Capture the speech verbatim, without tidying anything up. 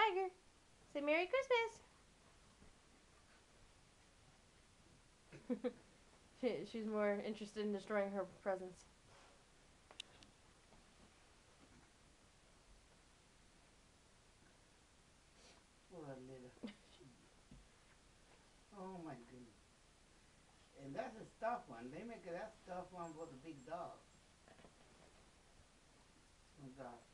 Tiger. Say Merry Christmas. she, she's more interested in destroying her presents. Poor little. Oh my goodness. And that's a stuffed one. They make that stuffed one for the big dog. Oh God.